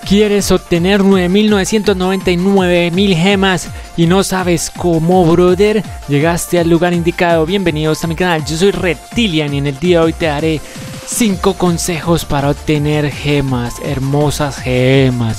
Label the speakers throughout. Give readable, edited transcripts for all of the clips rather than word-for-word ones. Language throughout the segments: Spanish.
Speaker 1: ¿Quieres obtener 9.999.000 gemas y no sabes cómo, brother? Llegaste al lugar indicado. Bienvenidos a mi canal, yo soy Reptilian y en el día de hoy te daré 5 consejos para obtener gemas, hermosas gemas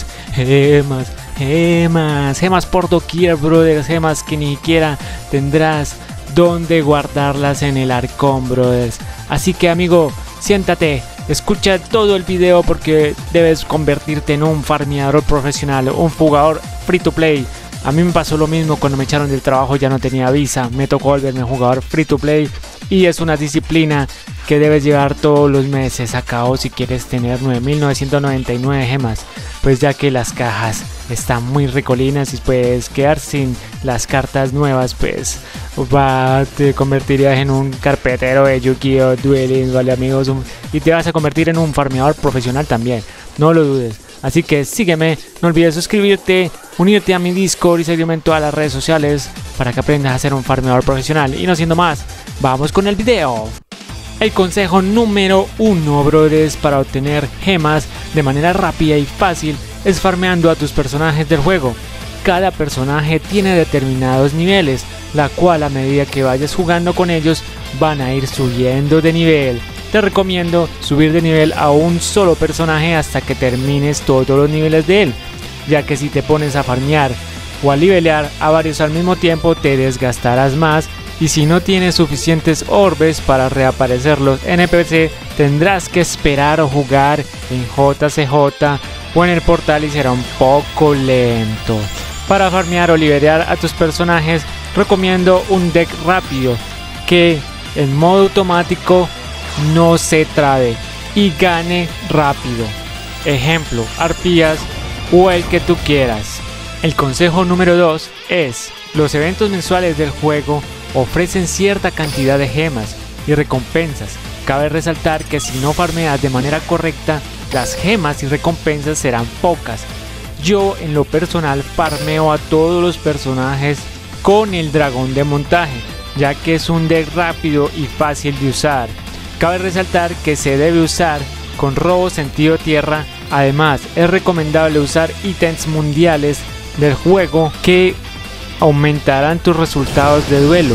Speaker 1: por doquier, brother, gemas que ni siquiera tendrás donde guardarlas en el arcón, brothers. Así que, amigo, siéntate, escucha todo el video porque debes convertirte en un farmeador profesional, un jugador free to play. A mí me pasó lo mismo cuando me echaron del trabajo, ya no tenía visa, me tocó volverme jugador free to play y es una disciplina que debes llevar todos los meses a cabo si quieres tener 9.999 gemas, pues ya que las cajas están muy recolinas y puedes quedar sin las cartas nuevas, pues te convertirías en un carpetero de Yu-Gi-Oh! Dueling, vale amigos, y te vas a convertir en un farmeador profesional también, no lo dudes. Así que sígueme, no olvides suscribirte, unirte a mi Discord y seguirme en todas las redes sociales para que aprendas a ser un farmeador profesional. Y no siendo más, vamos con el video. El consejo número 1, brothers, para obtener gemas de manera rápida y fácil es farmeando a tus personajes del juego. Cada personaje tiene determinados niveles, la cual a medida que vayas jugando con ellos van a ir subiendo de nivel. Te recomiendo subir de nivel a un solo personaje hasta que termines todos los niveles de él, ya que si te pones a farmear o a levelear a varios al mismo tiempo te desgastarás más, y si no tienes suficientes orbes para reaparecer los NPC tendrás que esperar o jugar en JCJ o en el portal y será un poco lento. Para farmear o levelear a tus personajes recomiendo un deck rápido que en modo automático no se trabe y gane rápido, ejemplo arpías o el que tú quieras. El consejo número 2 es: los eventos mensuales del juego ofrecen cierta cantidad de gemas y recompensas. Cabe resaltar que si no farmeas de manera correcta, las gemas y recompensas serán pocas. Yo en lo personal farmeo a todos los personajes con el dragón de montaje, ya que es un deck rápido y fácil de usar. Cabe resaltar que se debe usar con robo sentido tierra. Además, es recomendable usar ítems mundiales del juego que aumentarán tus resultados de duelo,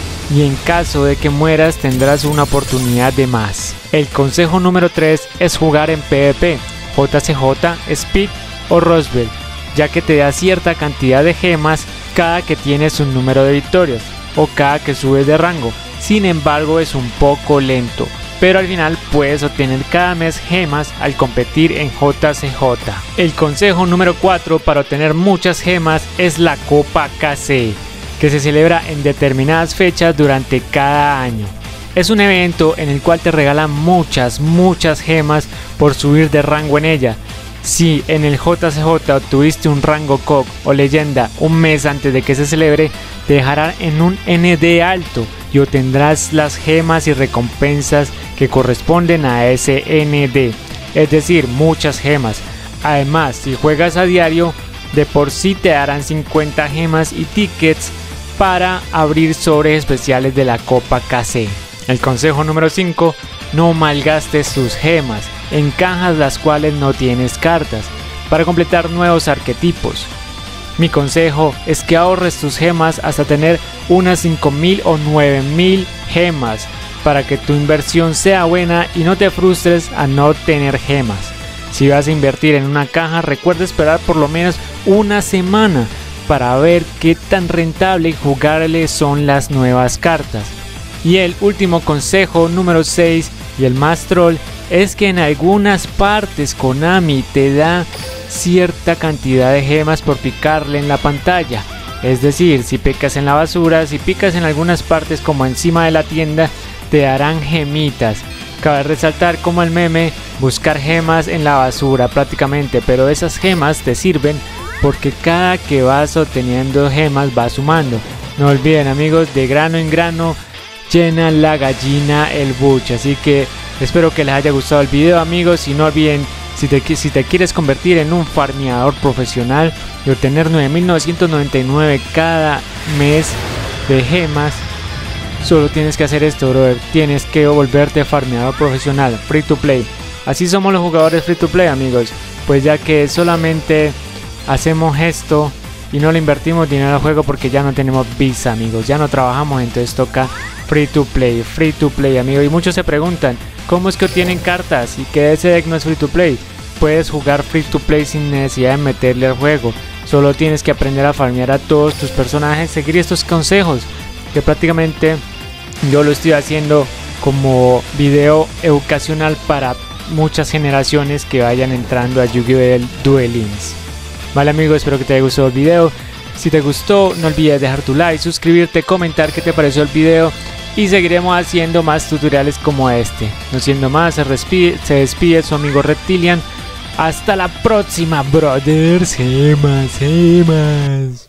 Speaker 1: y en caso de que mueras tendrás una oportunidad de más. El consejo número 3 es jugar en PvP, JCJ, Speed o Roswell, ya que te da cierta cantidad de gemas cada que tienes un número de victorias o cada que subes de rango. Sin embargo, es un poco lento, pero al final puedes obtener cada mes gemas al competir en JCJ. El consejo número 4 para obtener muchas gemas es la Copa KC, que se celebra en determinadas fechas durante cada año. Es un evento en el cual te regalan muchas gemas por subir de rango en ella. Si en el JCJ obtuviste un rango COG o leyenda un mes antes de que se celebre, te dejarán en un ND alto y obtendrás las gemas y recompensas que corresponden a ese ND, es decir, muchas gemas. Además, si juegas a diario, de por sí te darán 50 gemas y tickets para abrir sobres especiales de la Copa KC. El consejo número 5: no malgastes tus gemas en cajas las cuales no tienes cartas para completar nuevos arquetipos. Mi consejo es que ahorres tus gemas hasta tener unas 5.000 o 9.000 gemas para que tu inversión sea buena y no te frustres a no tener gemas. Si vas a invertir en una caja, recuerda esperar por lo menos una semana para ver qué tan rentable y jugable son las nuevas cartas. Y el último consejo número 6 y el más troll es que en algunas partes Konami te da cierta cantidad de gemas por picarle en la pantalla. Es decir, si picas en la basura, si picas en algunas partes como encima de la tienda, te darán gemitas. Cabe resaltar como el meme, buscar gemas en la basura prácticamente, pero esas gemas te sirven porque cada que vas obteniendo gemas va sumando. No olviden, amigos, de grano en grano llena la gallina el buche. Así que espero que les haya gustado el video, amigos, y no olviden, si te quieres convertir en un farmeador profesional y obtener 9.999 cada mes de gemas, solo tienes que hacer esto, brother. Tienes que volverte farmeador profesional, free to play. Así somos los jugadores free to play, amigos. pues ya que solamente hacemos esto y no le invertimos dinero al juego porque ya no tenemos Visa, amigos, ya no trabajamos, entonces toca free to play, amigos. Y muchos se preguntan, ¿cómo es que obtienen cartas y que ese deck no es free to play? Puedes jugar free to play sin necesidad de meterle al juego, solo tienes que aprender a farmear a todos tus personajes, seguir estos consejos que prácticamente yo lo estoy haciendo como video educacional para muchas generaciones que vayan entrando a Yu-Gi-Oh! Duel Links. Vale, amigos, espero que te haya gustado el video. Si te gustó, no olvides dejar tu like, suscribirte, comentar qué te pareció el video y seguiremos haciendo más tutoriales como este. No siendo más, se despide su amigo Reptilian. Hasta la próxima, brothers. Gemas.